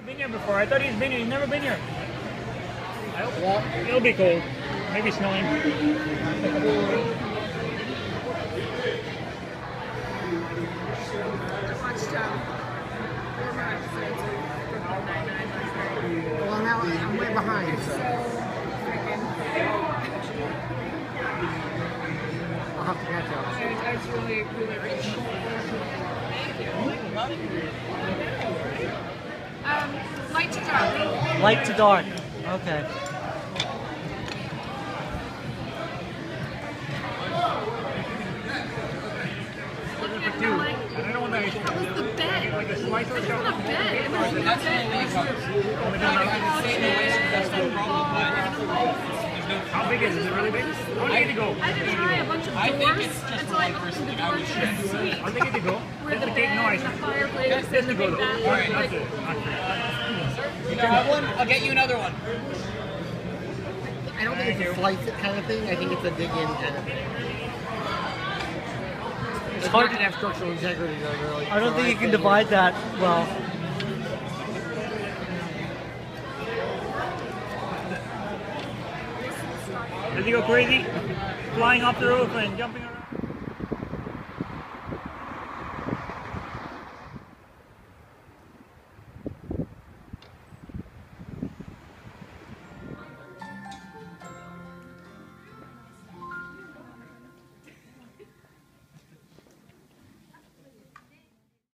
Been here before. I thought he's been here. He's never been here. It'll be cold. Maybe snowing. Well, now I'm way behind. So. I'll have to catch up. It's really, really rich. Light to dark. Light to dark. Okay. I don't know what that is. That was the bed. Like a slice of That's not a bed. It was the bed. How big is it? Is it really big? How big to go? I had to try a bunch of doors until I opened the door to the suite. How big to go? With the bed and the fireplace and the big bathroom. Alright, Like, that's it. You don't have one? I'll get you another one. I don't think it's a slice it kind of thing. I think it's a dig in kind of thing. It's hard to have structural integrity though, really. I don't think you can divide that well. Does he go crazy? Flying off the roof and jumping around?